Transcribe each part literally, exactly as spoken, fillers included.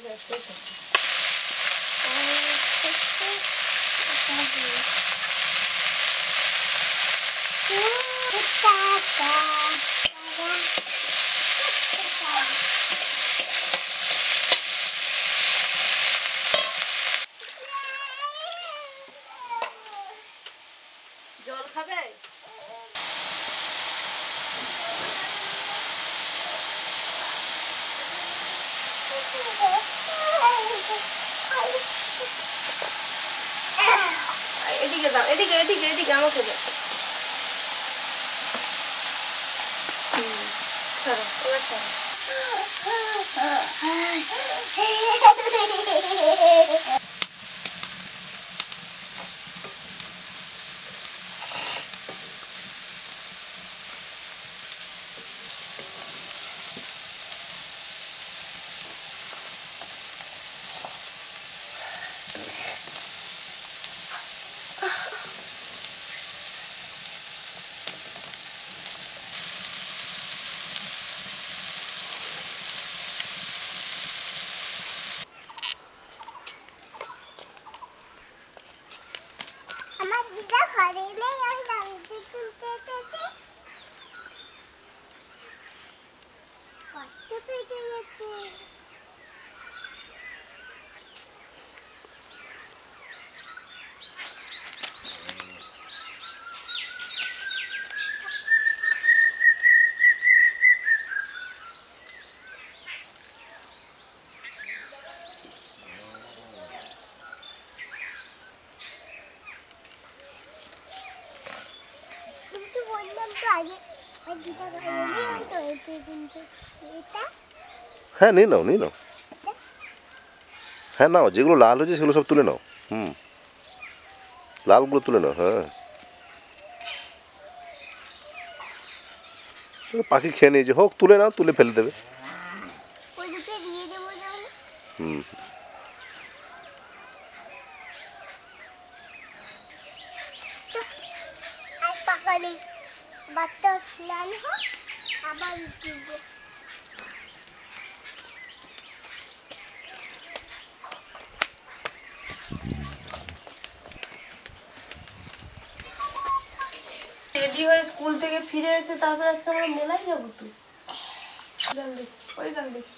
জল খাবে? এদিকে দাও, এদিকে এদিকে এদিকে আমাকে দাও। হুম, ছাড়ো, এবার ছাড়ো। হ্যাঁ নিয়ে নাও নিয়ে নাও হ্যাঁ নাও যেগুলো লাল হয়েছে সেগুলো সব তুলে নাও হুম লালগুলো তুলে নাও হ্যাঁ পাখি খেয়ে নিয়েছে হোক তুলে নাও তুলে ফেলে দেবে হুম রেডি হয়ে স্কুল থেকে ফিরে এসে তারপর আজকে আমরা মেলায় যাবো তো ওই গান দেখি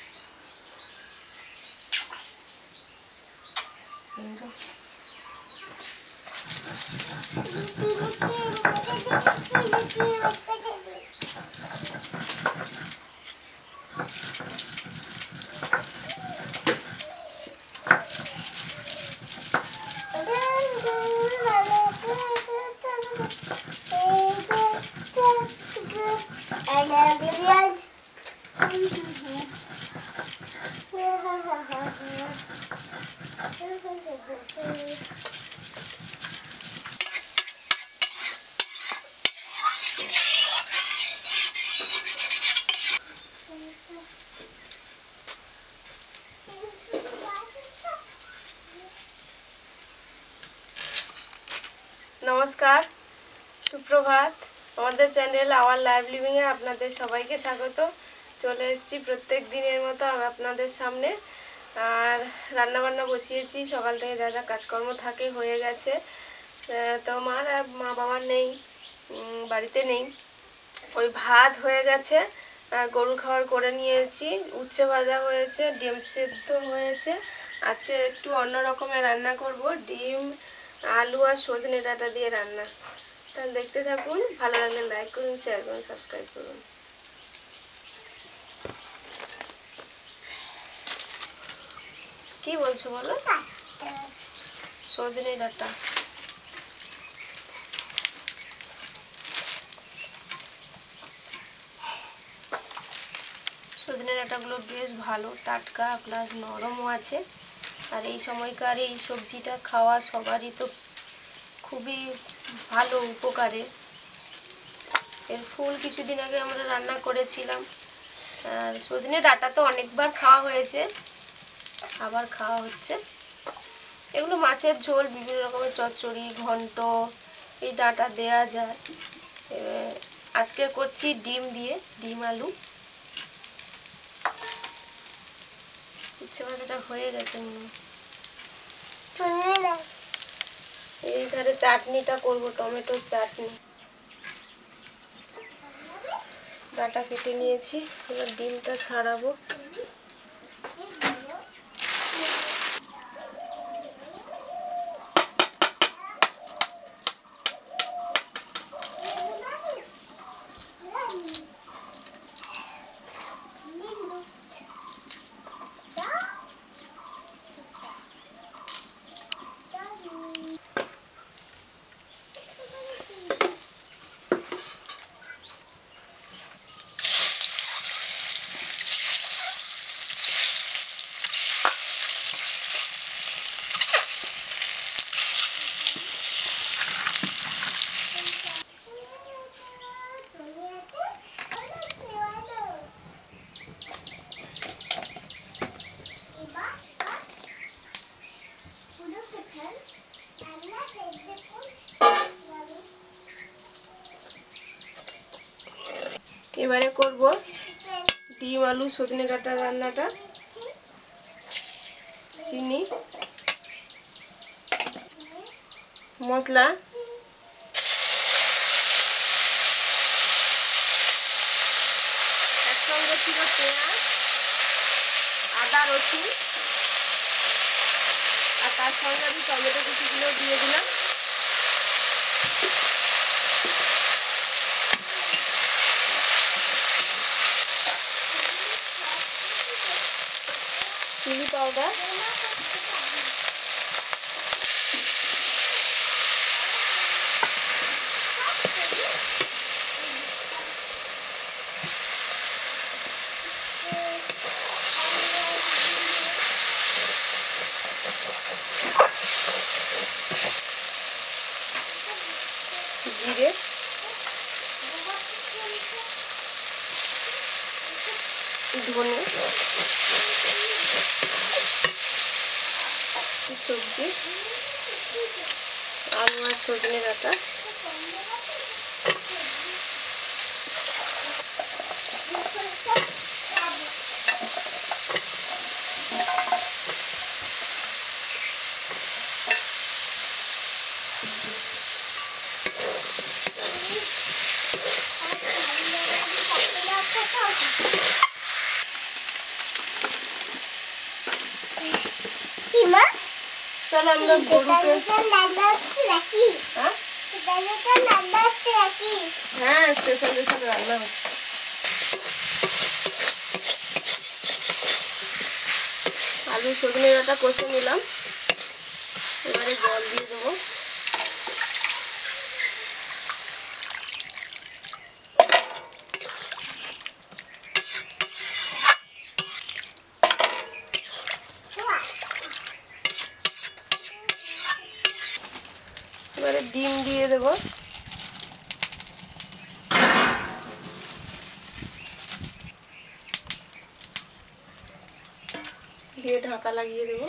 नमस्कार सुप्रभात हमारे channel our live living a आपनादेर सबाइके स्वागत चले एसेछि प्रत्येक दिनेर मतो आपनादेर सामने और रान्ना बान्ना बसिएछि सकाल थेके जा जा काजकर्म थाके हये गेछे तो मार मा बाबार नेই बाड़ीते नेই ওই ভাত হয়ে গেছে গরুর খাবার করে নিয়েছি উচ্ছে ভাজা হয়েছে ডিম সিদ্ধ হয়েছে আজকে একটু অন্য রকমের রান্না করব ডিম आलू और सजने डाटा दिए रान्ना तो देखते থাকুন ভালো লাগলে লাইক করুন শেয়ার করুন সাবস্ক্রাইব করুন কি বলছো বলো সজনে ডাটা সজনে ডাটাগুলো বেশ ভালো টাটকা প্লাস নরমও আছে আর এই সময়কার এই সবজিটা খাওয়া সবারই তো খুবই ভালো উপকারে এর ফুল কিছুদিন আগে আমরা রান্না করেছিলাম আর সজনে ডাটা তো অনেকবার খাওয়া হয়েছে আবার খাওয়া হচ্ছে এগুলো মাছের ঝোল বিভিন্ন রকমের চচ্চড়ি ঘন্ট এই ডাটা দেয়া যায় আজকে করছি ডিম দিয়ে ডিম আলু উচ্ছে ভাজাটা হয়ে গেছে মনে চলে এই ধারে চাটনিটা করব, টমেটোর চাটনি। ডাটা কেটে নিয়েছি, এবার ডিমটা ছাড়াবো। এবারে করব ডিম আলু সজনে ডাঁটা রান্নাটা। চিনি, মশলা, একসঙ্গে ছিল পেঁয়াজ, আদা, রসুন, আর তার সঙ্গে আমি টমেটো কুচিগুলো দিয়ে দিলাম। চিলি পাউডার, জিরে, ধনে, সবজি, আলু আর সজনে ডাঁটা, চলো আমরা গরুকে হ্যাঁ স্পেশাল স্পেশাল রান্না হচ্ছে। আলু সজনে ডাঁটা কষে নিলাম, এবারে জল দিয়ে দেবো। এবারে ডিম দিয়ে দেবো। দিয়ে ঢাকা লাগিয়ে দেবো।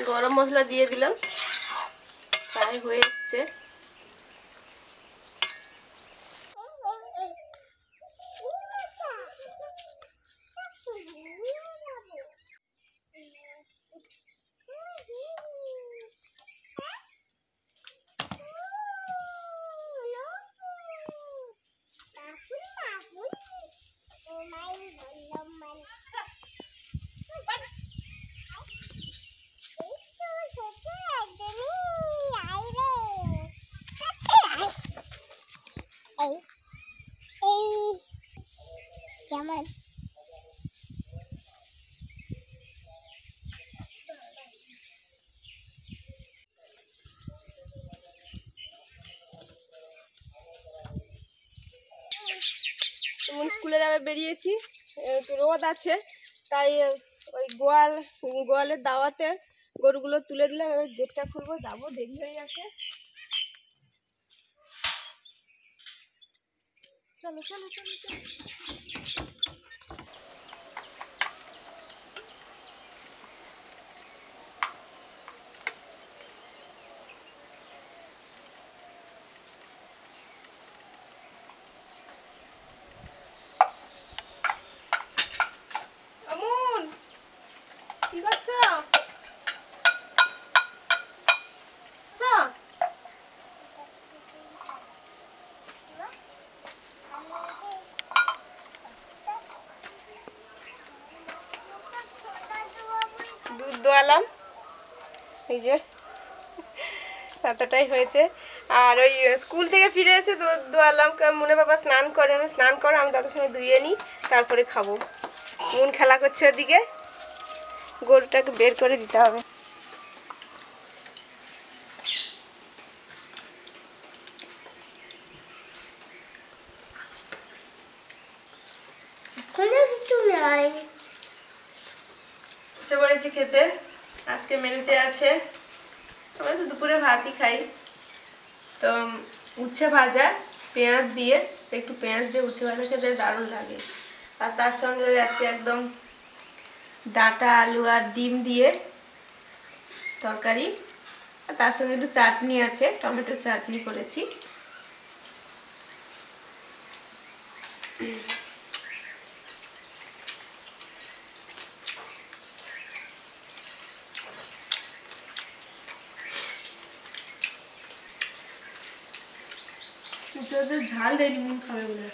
গরম মশলা দিয়ে দিলাম, প্রায় হয়ে এসছে। স্কুলে যাবে বেরিয়েছি, একটু রোদ আছে, তাই ওই গোয়াল গোয়ালের দাওয়াতে গরুগুলো তুলে দিলাম। এবার গেটটা খুলবো, যাবো, দেরি হয়ে গেছে। চলো চলো চলো চলো। আমুন, কি করছো? দুধ দোয়ালাম, এই যে এতটাই হয়েছে। আর ওই স্কুল থেকে ফিরে এসে দুধ দোয়ালাম, মুনে বাবা স্নান করে, আমি স্নান করো, আমি তাদের সঙ্গে ধুয়ে নিই, তারপরে খাবো। মুন খেলা করছে ওদিকে, গরুটাকে বের করে দিতে হবে। বসে পড়েছি খেতে। আজকে মেনুতে আছে, আমরা তো দুপুরে ভাতই খাই, তো উচ্ছে ভাজা পেঁয়াজ দিয়ে, একটু পেঁয়াজ দিয়ে উচ্ছে ভাজা খেতে দারুণ লাগে। আর তার সঙ্গে ওই আজকে একদম ডাঁটা আলু আর ডিম দিয়ে তরকারি, আর তার সঙ্গে একটু চাটনি আছে, টমেটোর চাটনি করেছি। ঝাল দেয়নি, মুন খাবে বলে।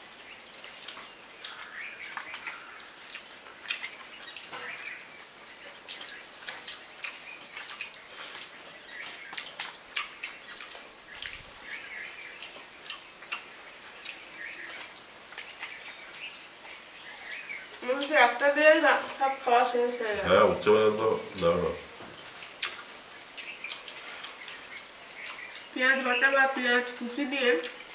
একটা দিয়ে সব খাওয়া শেষ হয়ে গেল। হ্যাঁ, উচ্ছে ভাজা তো দারুণ। পেঁয়াজ বাটা বা পেঁয়াজ কুচি দিয়ে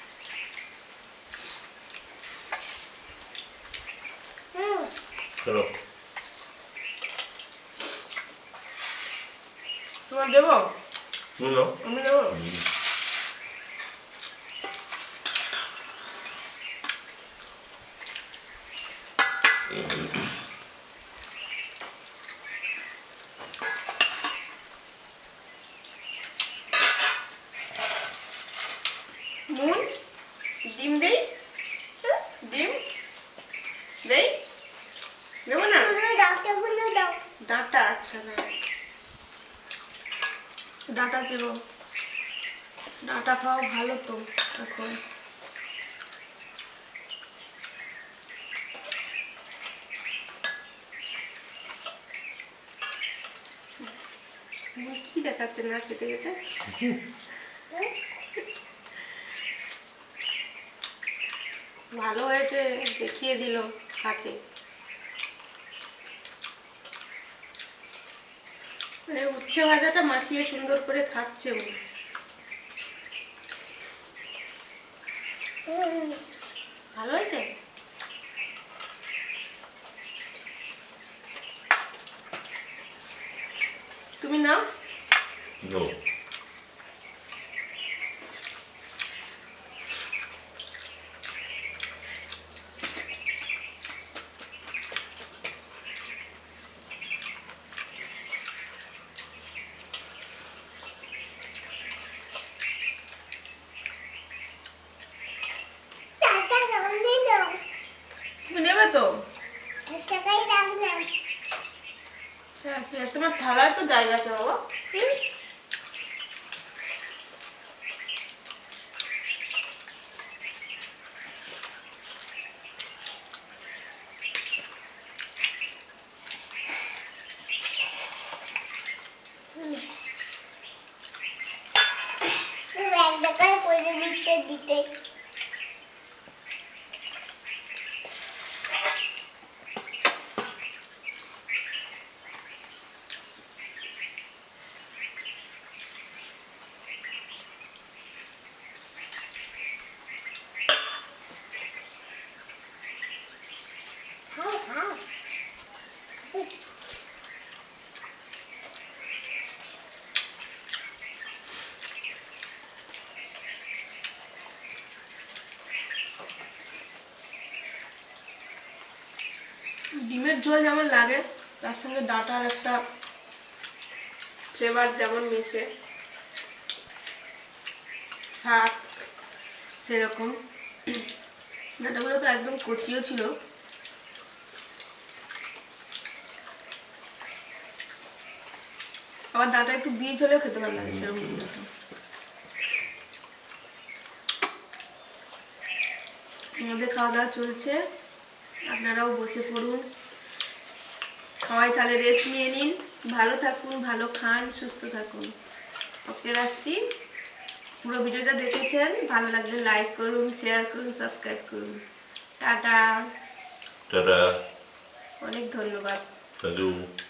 তোমার দেবো, আমি দেবো। মুন ডিম দেই, ডিম দেই, দেবো না? ডাঁটা, আচ্ছা না, ডাঁটা চেবো, ডাঁটা খাওয়া ভালো তো এখন। কি দেখাচ্ছে না খেতে খেতে? ভালো হয়েছে, দেখিয়ে দিল হাতে। মানে উচ্ছে ভাজাটা মাখিয়ে সুন্দর করে খাচ্ছে ও। ভালো হয়েছে। তুমি নাও। এত জায়গা আছে বাবা। ডিমের ঝোল যেমন লাগে তার সঙ্গে ডাঁটার একটা ফ্লেভার যেমন মিশে, শাক সেরকম। ডাঁটাগুলো তো একদম কচিও ছিল, আবার ডাঁটা একটু বীজ হলেও খেতে ভালো লাগে সেরকম। আমাদের খাওয়া দাওয়া চলছে, আপনারাও বসে পড়ুন, সবাই তাহলে রেস্ট নিয়ে নিন, ভালো থাকুন, ভালো খান, সুস্থ থাকুন। আজকে আসছি, পুরো ভিডিওটা দেখেছেন, ভালো লাগলে লাইক করুন, শেয়ার করুন, সাবস্ক্রাইব করুন। টাটা, টাটা, অনেক ধন্যবাদ। হ্যালো।